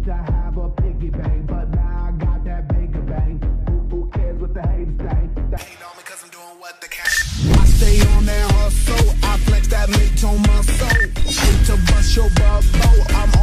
to have a piggy bank, but now I got that bigger bang. Who cares what the haters think? They hate on me cause I'm doing what they can. I stay on that hustle, I flex that mid-tone muscle. Hate to bust your bubble, I'm